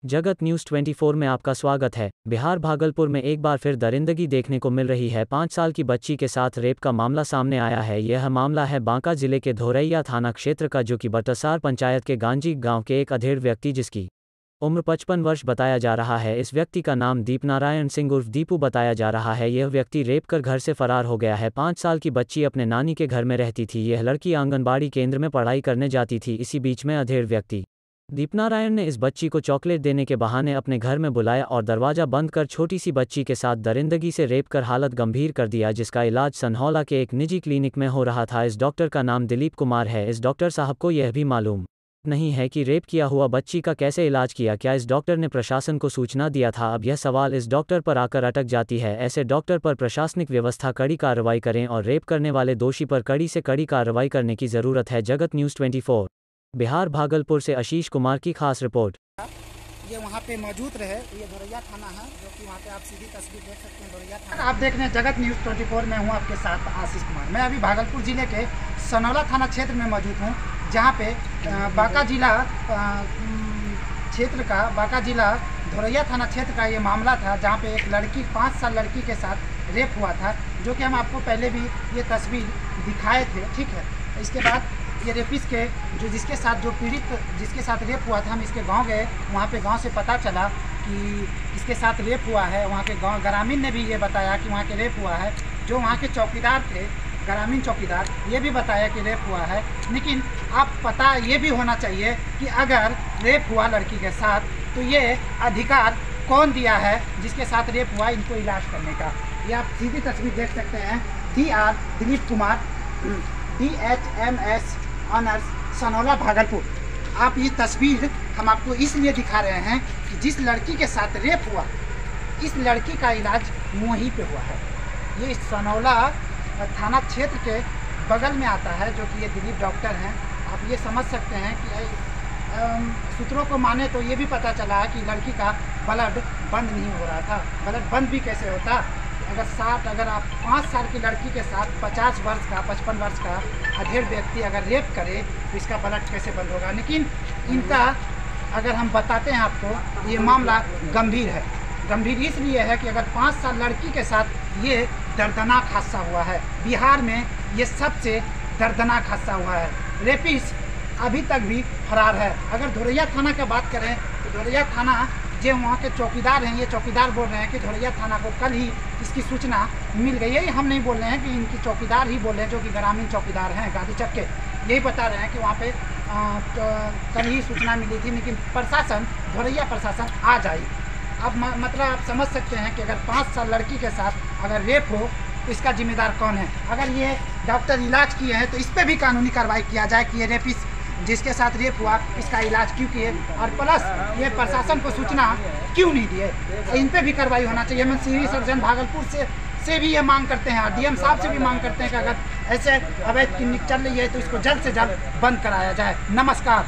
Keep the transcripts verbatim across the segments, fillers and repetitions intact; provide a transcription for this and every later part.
जगत न्यूज़ चौबीस में आपका स्वागत है। बिहार भागलपुर में एक बार फिर दरिंदगी देखने को मिल रही है। पाँच साल की बच्ची के साथ रेप का मामला सामने आया है। यह मामला है बांका जिले के धोरैया थाना क्षेत्र का, जो कि बटसार पंचायत के गांजी गांव के एक अधेड़ व्यक्ति जिसकी उम्र पचपन वर्ष बताया जा रहा है। इस व्यक्ति का नाम दीपनारायण सिंह उर्फ दीपू बताया जा रहा है। यह व्यक्ति रेप कर घर से फरार हो गया है। पाँच साल की बच्ची अपने नानी के घर में रहती थी। यह लड़की आंगनबाड़ी केंद्र में पढ़ाई करने जाती थी। इसी बीच में अधेड़ व्यक्ति दीपनारायण ने इस बच्ची को चॉकलेट देने के बहाने अपने घर में बुलाया और दरवाजा बंद कर छोटी सी बच्ची के साथ दरिंदगी से रेप कर हालत गंभीर कर दिया, जिसका इलाज सनहौला के एक निजी क्लिनिक में हो रहा था। इस डॉक्टर का नाम दिलीप कुमार है। इस डॉक्टर साहब को यह भी मालूम नहीं है कि रेप किया हुआ बच्ची का कैसे इलाज किया। क्या इस डॉक्टर ने प्रशासन को सूचना दिया था? अब यह सवाल इस डॉक्टर पर आकर अटक जाती है। ऐसे डॉक्टर पर प्रशासनिक व्यवस्था कड़ी कार्रवाई करें और रेप करने वाले दोषी पर कड़ी से कड़ी कार्रवाई करने की जरूरत है। जगत न्यूज़ चौबीस बिहार भागलपुर से आशीष कुमार की खास रिपोर्ट। ये वहाँ पे मौजूद रहे। ये धोरैया थाना है, जो कि वहाँ पे आप सीधी तस्वीर देख सकते हैं। धोरैया थाना आप देख रहे हैं। जगत न्यूज़ चौबीस में हूँ आपके साथ आशीष कुमार। मैं अभी भागलपुर जिले के सनहौला थाना क्षेत्र में मौजूद हूँ, जहाँ पे बांका जिला क्षेत्र का बांका जिला धोरैया थाना क्षेत्र का ये मामला था, जहाँ पे एक लड़की पाँच साल लड़की के साथ रेप हुआ था, जो कि हम आपको पहले भी ये तस्वीर दिखाए थे। ठीक है, इसके बाद ये रेपिस के जो जिसके साथ जो पीड़ित जिसके साथ रेप हुआ था, हम इसके गांव गए। वहाँ पे गांव से पता चला कि इसके साथ रेप हुआ है। वहाँ के गांव ग्रामीण ने भी ये बताया कि वहाँ के रेप हुआ है। जो वहाँ के चौकीदार थे, ग्रामीण चौकीदार, ये भी बताया कि रेप हुआ है। लेकिन आप पता ये भी होना चाहिए कि अगर रेप हुआ लड़की के साथ, तो ये अधिकार कौन दिया है जिसके साथ रेप हुआ इनको इलाज करने का। ये आप सीधी तस्वीर देख सकते हैं। D R Dilip Kumar, D H M S honours, Sanhaula Bhagalpur. आप ये तस्वीर हम आपको इसलिए दिखा रहे हैं कि जिस लड़की के साथ रेप हुआ, इस लड़की का इलाज वहीं पे हुआ है। ये सनहौला थाना क्षेत्र के बगल में आता है, जो कि ये दिलीप डॉक्टर हैं। आप ये समझ सकते हैं कि सूत्रों को माने तो ये भी पता चला है कि लड़की का ब्लड बंद नहीं हो रहा था। ब्लड बंद भी कैसे होता? अगर साठ अगर आप पाँच साल की लड़की के साथ पचास वर्ष का पचपन वर्ष का अधेड़ व्यक्ति अगर रेप करे, तो इसका ब्लड कैसे बंद होगा? लेकिन इनका अगर हम बताते हैं आपको, ये मामला गंभीर है। गंभीर इसलिए है कि अगर पाँच साल लड़की के साथ ये दर्दनाक हादसा हुआ है, बिहार में ये सबसे दर्दनाक हादसा हुआ है। रेपिस अभी तक भी फरार है। अगर धोरैया थाना की बात करें तो धोरैया थाना जो वहाँ के चौकीदार हैं, ये चौकीदार बोल रहे हैं कि धोरैया थाना को कल ही इसकी सूचना मिल गई है। हम नहीं बोल रहे हैं कि इनकी चौकीदार ही बोल रहे हैं, जो कि ग्रामीण चौकीदार हैं गांधी चक के, यही बता रहे हैं कि वहाँ पे आ, तो कल ही सूचना मिली थी। लेकिन प्रशासन, धोरैया प्रशासन आज आई। अब मतलब आप समझ सकते हैं कि अगर पाँच साल लड़की के साथ अगर रेप हो, तो इसका जिम्मेदार कौन है? अगर ये डॉक्टर इलाज किए हैं तो इस पर भी कानूनी कार्रवाई किया जाए कि ये रेपिस जिसके साथ रेप हुआ इसका इलाज क्यों किए, और प्लस ये प्रशासन को सूचना क्यों नहीं दिए, इन पे भी कार्रवाई होना चाहिए। हम सिविल सर्जन भागलपुर से से भी ये मांग करते हैं और डीएम साहब से भी मांग करते हैं कि अगर ऐसे अवैध क्लिनिक चल रही है तो इसको जल्द से जल्द बंद कराया जाए। नमस्कार।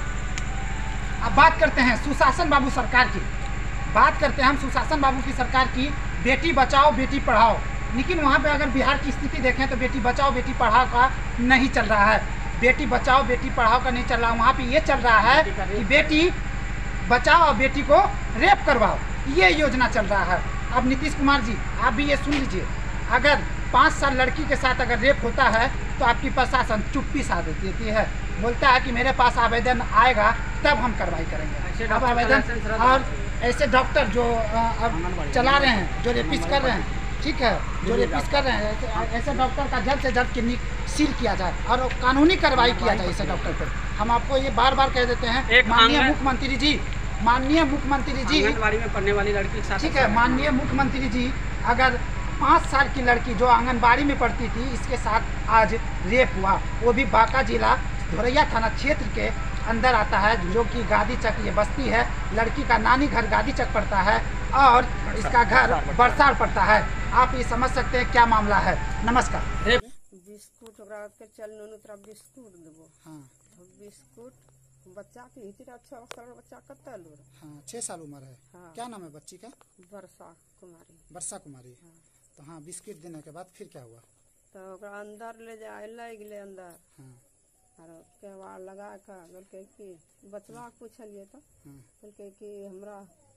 अब बात करते हैं सुशासन बाबू सरकार की। बात करते हैं हम सुशासन बाबू की सरकार की। बेटी बचाओ बेटी पढ़ाओ, लेकिन वहाँ पर अगर बिहार की स्थिति देखें तो बेटी बचाओ बेटी पढ़ाओ का नहीं चल रहा है। बेटी बचाओ बेटी पढ़ाओ का नहीं चल रहा। वहाँ पे ये चल रहा है कि बेटी बचाओ और बेटी को रेप करवाओ, ये योजना चल रहा है। अब नीतीश कुमार जी, आप भी ये सुन लीजिए। अगर पाँच साल लड़की के साथ अगर रेप होता है तो आपकी प्रशासन चुप्पी साध देती है, बोलता है कि मेरे पास आवेदन आएगा तब हम कार्रवाई करेंगे। अब आवेदन और ऐसे डॉक्टर जो अब चला रहे हैं, जो रेपिस कर रहे हैं, ठीक है, जो रेपिस कर रहे हैं, ऐसे डॉक्टर का जल्द से जल्द क्लिनिक सील किया जाए और कानूनी कार्रवाई किया जाए ऐसे डॉक्टर पर। हम आपको ये बार बार कह देते हैं, माननीय मुख्यमंत्री जी, माननीय मुख्यमंत्री जी, आंगनबाड़ी में पढ़ने वाली लड़की के साथ, ठीक है, माननीय मुख्यमंत्री जी, अगर पाँच साल की लड़की जो आंगनबाड़ी में पढ़ती थी, इसके साथ आज रेप हुआ, वो भी बांका जिला धोरैया थाना क्षेत्र के अंदर आता है, जो कि गांधी चक ये बस्ती है। लड़की का नानी घर गांधी चक पड़ता है और इसका घर बरसार पड़ता है। आप ये समझ सकते हैं क्या मामला है। नमस्कार। बिस्कुट के चल नोनू बिस्कुट देबो। हाँ, तो बिस्कुट बच्चा के हितरा अच्छा साल बच्चा कत्ता लोर। हाँ, छह साल उम्र है। हाँ। क्या नाम है बच्ची का? वर्षा कुमारी। वर्षा कुमारी। हाँ। तो हाँ, बिस्कुट देने के बाद फिर क्या हुआ? तो अंदर ले जाए ले गए अंदर। हाँ। और केवाड़ लगा कर बोलके कि बचवा पूछलिए तो बोलके कि हमरा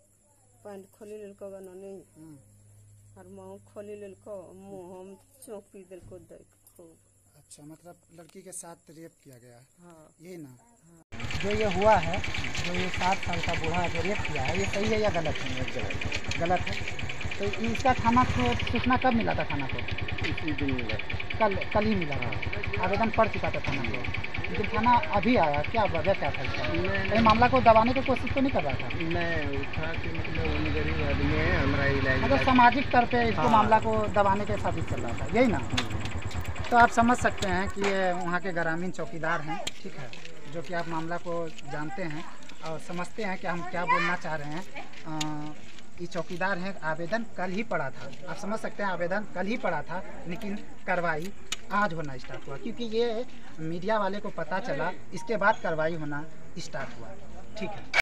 पैंट खोली लेलको गननी हम्म, और मुँह खोली लेलको मुँह हम चौंकी देलको देख खूब। अच्छा, मतलब लड़की के साथ रेप किया गया है, हाँ यही ना? जो ये हुआ है, जो ये सात साल का बूढ़ा जो रेप किया है, ये सही है या गलत है? गलत गलत है। तो इसका थाना को सूचना कब मिला था? थाना को इसी दिन मिला। कल कल ही मिला था, आवेदन पड़ चुका था थाना को, लेकिन थाना अभी आया, क्या वजह क्या था इसका? ये मामला को दबाने की कोशिश तो नहीं कर रहा था? मैं उठा के मतलब उन गरीब आदमी है हमारा इलाज मतलब सामाजिक स्तर पे इसको हाँ। मामला को दबाने के साबित चल रहा था, यही ना? तो आप समझ सकते हैं कि ये वहाँ के ग्रामीण चौकीदार हैं, ठीक है, जो कि आप मामला को जानते हैं और समझते हैं कि हम क्या बोलना चाह रहे हैं। अ, ये चौकीदार हैं, आवेदन कल ही पड़ा था, आप समझ सकते हैं, आवेदन कल ही पड़ा था, लेकिन कार्रवाई आज होना स्टार्ट हुआ, क्योंकि ये मीडिया वाले को पता चला, इसके बाद कार्रवाई होना स्टार्ट हुआ, ठीक है।